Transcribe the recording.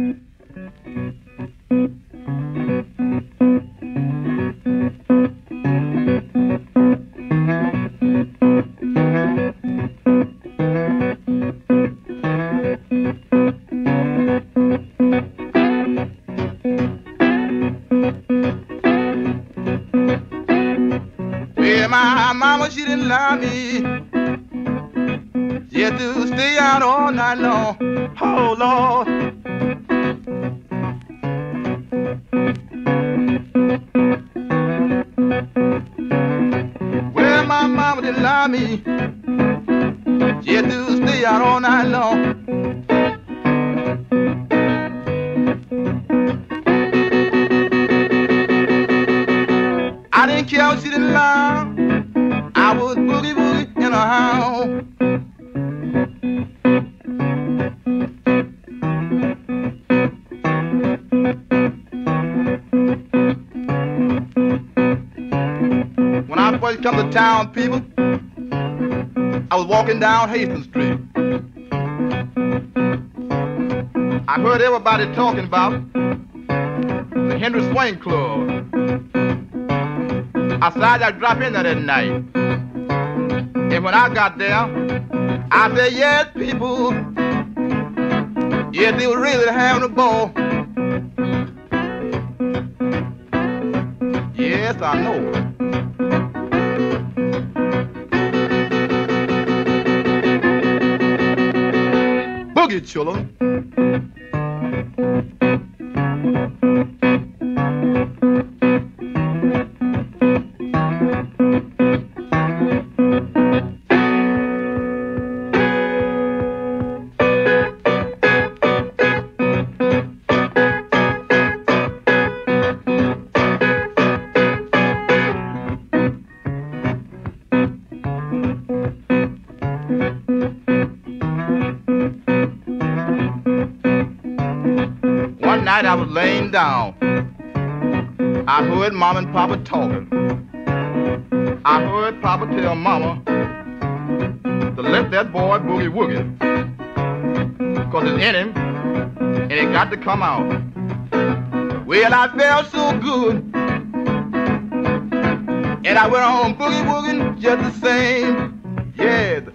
Well, my mama, she didn't allow me. She had to stay out all night long. Oh, Lord. Well, my mama didn't allow me. She had to stay out all night long. I didn't care what she didn't allow. I was boogie woogie in a house. When I first come to town, people, I was walking down Hastings Street. I heard everybody talking about the Henry Swain Club. I decided I'd drop in there that night. And when I got there, I said, yes, people, yes, they were really having a ball. Yes, I know. Boogie, children. One night I was laying down. I heard Mama and Papa talking. I heard Papa tell Mama to let that boy boogie woogie, 'cause it's in him and it got to come out. Well, I felt so good, and I went on boogie wooging just the same. Yes,